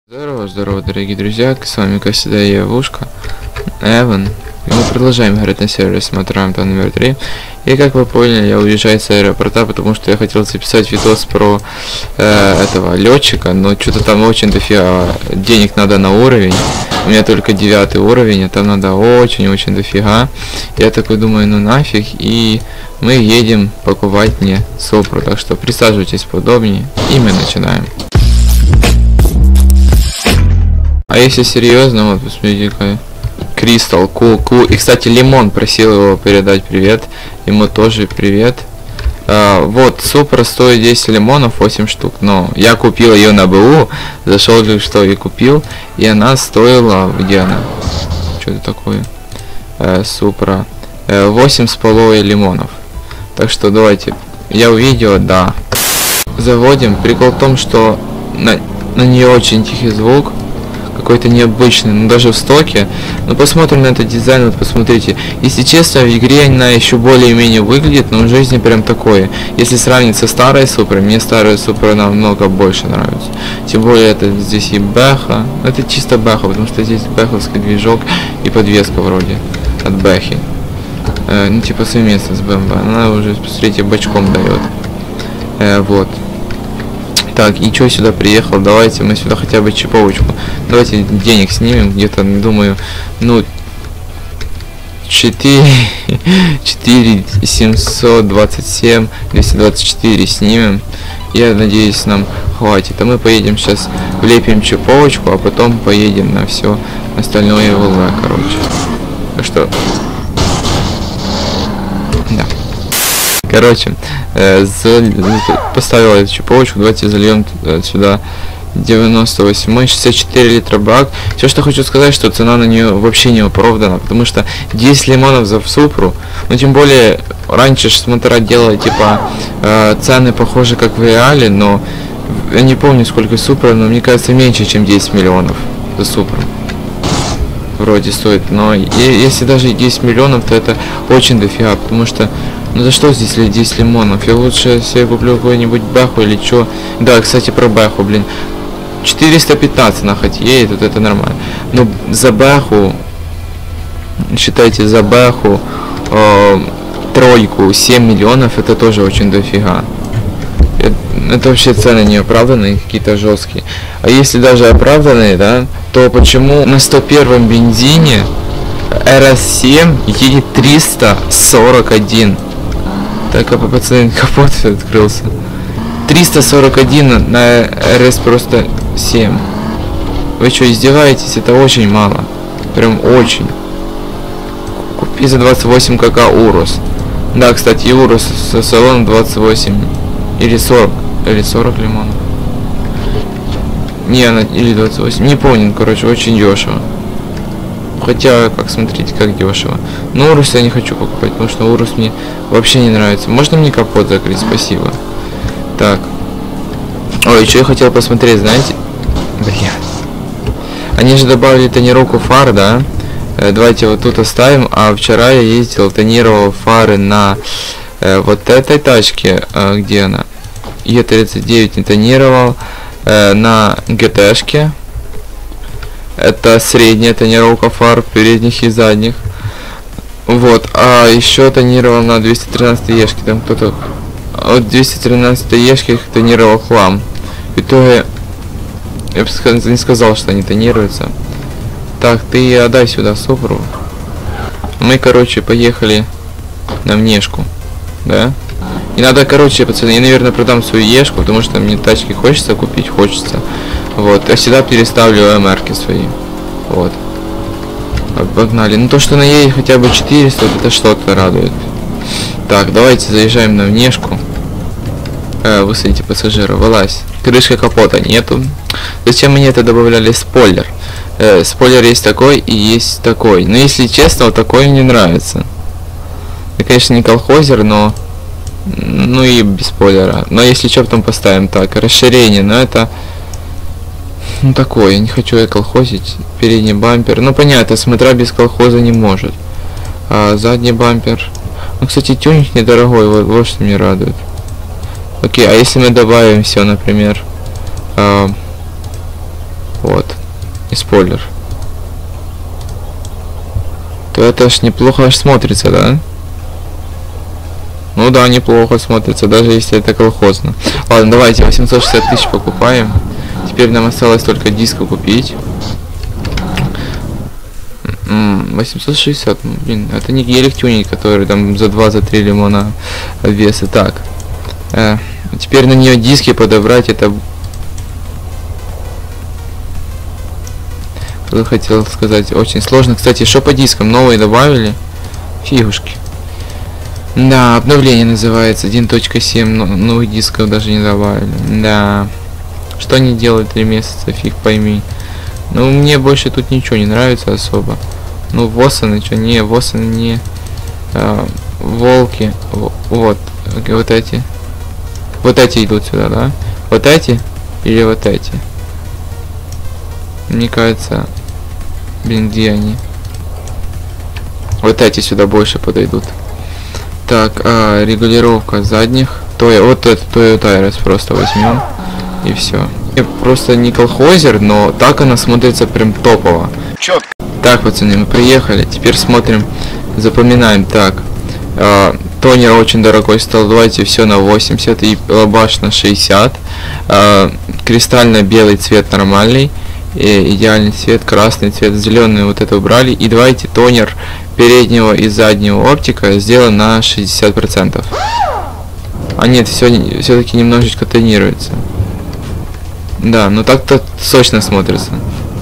Здорово, здорово, дорогие друзья, с вами, как всегда, я, Вушка, Эван, и мы продолжаем играть на сервере Смотрамта номер 3, и как вы поняли, я уезжаю с аэропорта, потому что я хотел записать видос про этого летчика, но что-то там очень дофига денег надо на уровень, у меня только 9 уровень, а там надо очень-очень дофига, я такой думаю, ну нафиг, и мы едем покупать мне Супру, так что присаживайтесь поудобнее, и мы начинаем. А если серьезно, вот посмотрите-ка, Кристал, кул. И, кстати, Лимон просил его передать привет. Ему тоже привет. Вот, Супра стоит 10 лимонов, 8 штук. Но я купил ее на БУ, зашел что и купил. И она стоила, где она? Что это такое? Супра. 8,5 лимонов. Так что давайте, я увидел, да. Заводим. Прикол в том, что на нее очень тихий звук. Какой-то необычный, но даже в стоке. Но посмотрим на этот дизайн, вот посмотрите. Если честно, в игре она еще более-менее выглядит, но в жизни прям такое. Если сравнить со старой Супрой, мне старая Супра намного больше нравится. Тем более это здесь и бэха. Это чисто бэха, потому что здесь бэховский движок и подвеска вроде от бэхи. Ну типа совместно с BMW. Она уже, посмотрите, бочком дает. Вот. Так, и что сюда приехал? Давайте мы сюда хотя бы чиповочку. Давайте денег снимем. Где-то, думаю, ну 4727 224 снимем. Я надеюсь, нам хватит. А мы поедем сейчас, влепим чиповочку, а потом поедем на все остальное ВЛ, короче. Так что... Да. Короче, поставил эту чиповочку, давайте зальем сюда 98, 64 литра бак. Все, что хочу сказать, что цена на нее вообще не оправдана, потому что 10 лимонов за Супру, ну тем более раньше Смотра делала типа цены похожи как в реале, но я не помню сколько Супра, но мне кажется меньше, чем 10 миллионов за Супру. Вроде стоит, но если даже 10 миллионов, то это очень дофига, потому что ну за что здесь 10 лимонов? Я лучше себе куплю какой-нибудь бэху или что. Да, кстати, про бэху, блин. 415 на хоть едет, вот это нормально. Но за бэху, считайте, за бэху тройку 7 миллионов, это тоже очень дофига. Это вообще цены не оправданные, какие-то жесткие. А если даже оправданные, да, то почему на 101 бензине RS7 едет 341? Так, а пацаны, капот открылся. 341 на РС просто 7. Вы что, издеваетесь? Это очень мало. Прям очень. Купи за 28 КК Урус. Да, кстати, Урус со салоном 28. Или 40. Или 40 лимонов. Не, она или 28. Не помню, короче, очень дешево. Хотя, как смотрите, как дешево. Но Урус я не хочу покупать, потому что Урус мне вообще не нравится. Можно мне капот закрыть? Спасибо. Так. Ой, что я хотел посмотреть, знаете? Блин. Они же добавили тонировку фар, да? Давайте вот тут оставим. А вчера я ездил, тонировал фары на вот этой тачке. Где она? Е39 не тонировал. На ГТшке. Это средняя тонировка фар передних и задних. Вот. А еще тонировал на 213 ешке. Там кто-то от 213 ешки тонировал хлам. В итоге я бы не сказал, что они тонируются. Так, ты отдай сюда Супру. Мы, короче, поехали на внешку. Да? И надо, короче, пацаны, я, наверное, продам свою ешку, потому что мне тачки хочется купить, хочется. Вот, я всегда переставлю МРки свои. Вот. Погнали. Ну то, что на ей хотя бы 400, вот это что-то радует. Так, давайте заезжаем на внешку. Высадите пассажира, вылазь. Крышка капота нету. Зачем мне это добавляли спойлер? Спойлер есть такой и есть такой. Но если честно, вот такой мне нравится. Я, конечно, не колхозер, но... Ну и без спойлера. Но если что, потом поставим так. Расширение, но это... Ну такое, не хочу я колхозить. Передний бампер. Ну понятно, Смотра без колхоза не может. А задний бампер. Ну, кстати, тюнинг недорогой, вот что меня радует. Окей, а если мы добавим все, например, вот, и спойлер, то это ж неплохо аж смотрится, да? Ну да, неплохо смотрится, даже если это колхозно. Ладно, давайте 860 тысяч покупаем. Теперь нам осталось только диско купить. 860, ну, блин, это не гелик тюнинг, который там за 2-3 лимона веса. Так, теперь на нее диски подобрать, это... Что хотел сказать, очень сложно. Кстати, что по дискам новые добавили? Фигушки. Да, обновление называется 1.7, но новых дисков даже не добавили. Да, что они делают 3 месяца, фиг пойми. Ну, мне больше тут ничего не нравится особо. Ну, Воссоны, что не, Воссоны не... волки, вот эти. Вот эти идут сюда, да? Вот эти или вот эти? Мне кажется... Блин, где они? Вот эти сюда больше подойдут. Так, регулировка задних. Вот это Toyota Iris просто возьмем. И все. Просто не колхозер, но так она смотрится прям топово. Чётко. Так, пацаны, мы приехали. Теперь смотрим, запоминаем. Так, тонер очень дорогой стал. Давайте все на 80 и лабаш на 60. Кристально белый цвет нормальный. Идеальный цвет, красный цвет, зеленый вот это убрали. И давайте тонер переднего и заднего оптика сделан на 60%. А нет, все-таки немножечко тонируется. Да, но так-то сочно смотрится.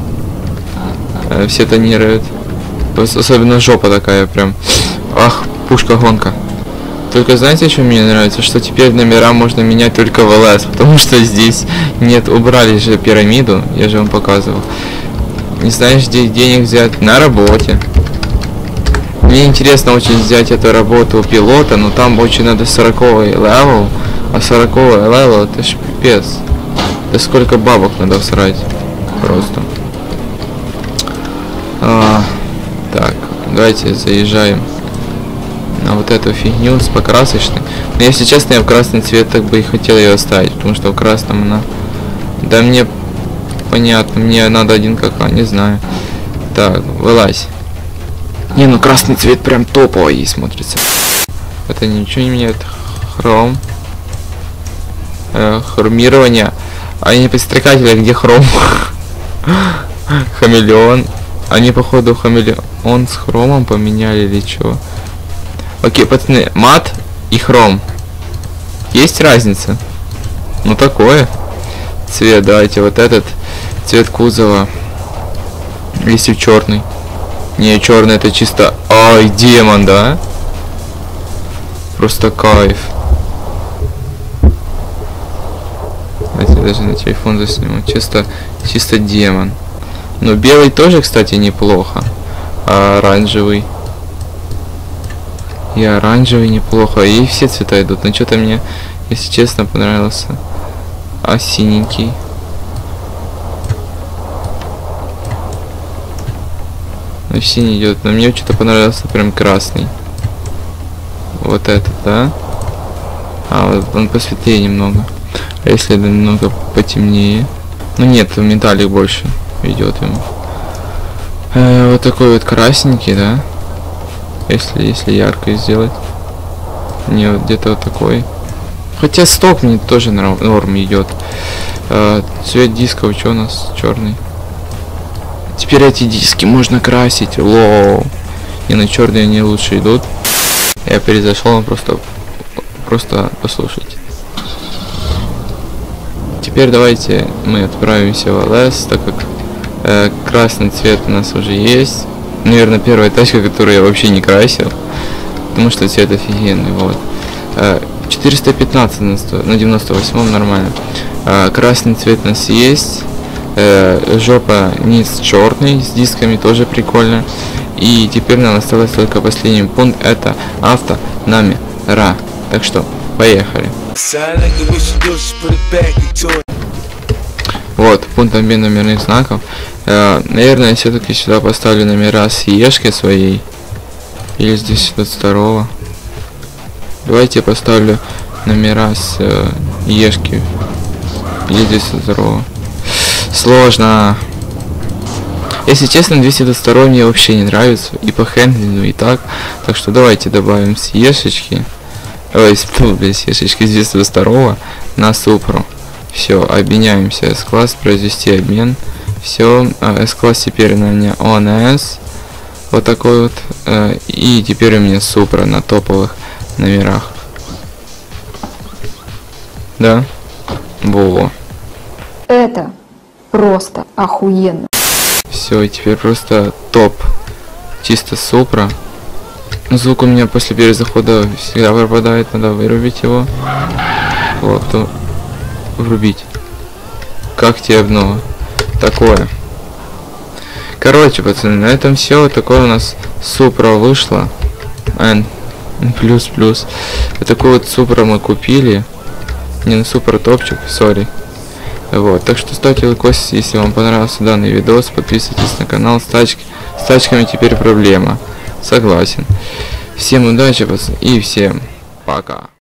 Все тонируют. Особенно жопа такая прям. Ах, пушка-гонка. Только знаете, что мне нравится? Что теперь номера можно менять только в ЛС, потому что здесь нет, убрали же пирамиду, я же вам показывал. Не знаешь, где денег взять? На работе. Мне интересно очень взять эту работу пилота, но там очень надо 40-й левел, а 40-й левел это ж пипец. Да сколько бабок надо всрать. Просто. Так, давайте заезжаем на вот эту фигню с покрасочной. Но если честно, я в красный цвет так бы и хотел ее оставить, потому что в красном она... Да мне понятно, мне надо 1 не знаю. Так, вылазь. Не, ну красный цвет прям топовый смотрится. Это ничего не меняет. Хром. Хромирование. А не подстрекатели, где хром? Хамелеон. Они походу хамелеон с хромом поменяли или что? Окей, пацаны, мат и хром. Есть разница? Ну такое. Цвет, давайте вот этот. Цвет кузова. Если черный. Не, черный это чисто... Ай, демон, да? Просто кайф. Давайте даже на телефон засниму. Чисто демон. Но белый тоже, кстати, неплохо. А оранжевый. И оранжевый неплохо. И все цвета идут. Но что-то мне, если честно, понравился. А синенький. Ну, синий идет. Но мне что-то понравился прям красный. Вот этот, да? А, вот он посветлее немного. А если немного потемнее? Ну нет, металлик больше идет ему. Вот такой вот красненький, да? Если ярко сделать. Не, вот где-то вот такой. Хотя сток мне тоже норм идет. Цвет дисков, что у нас черный? Теперь эти диски можно красить. Лоу. И на черные они лучше идут. Я перезашел, просто послушайте. Теперь давайте мы отправимся в ЛС, так как красный цвет у нас уже есть. Наверное, первая тачка, которую я вообще не красил, потому что цвет офигенный. Вот 415 на 98 нормально. Красный цвет у нас есть. Жопа низ черный с дисками, тоже прикольно. И теперь нам осталось только последний пункт, это автономера. Так что поехали. Вот, пункт обмена номерных знаков. Наверное, я все-таки сюда поставлю номера с ешкой своей. Или с 222. Давайте я поставлю номера с ешки. Или 222. Сложно. Если честно, 222 мне вообще не нравится. И по хендлингу, и так. Так что давайте добавим съешечки. Ой, съешечки с 222 на Супру. Все, обменяемся S-класс, произвести обмен. Все, S-класс теперь на меня ONS. Вот такой вот. И теперь у меня Супра на топовых номерах. Да? Во. Это просто охуенно. Все, и теперь просто топ. Чисто Супра. Звук у меня после перезахода всегда пропадает, надо вырубить его. Вот, то врубить. Как тебе обнова? Такое. Короче, пацаны, на этом все. Такое у нас Супра вышло. Плюс. Вот такой вот Супра мы купили. Не на Супра топчик, сори. Вот, так что ставьте лайкос, если вам понравился данный видос. Подписывайтесь на канал. С тачками теперь проблема. Согласен. Всем удачи, пацаны, и всем пока.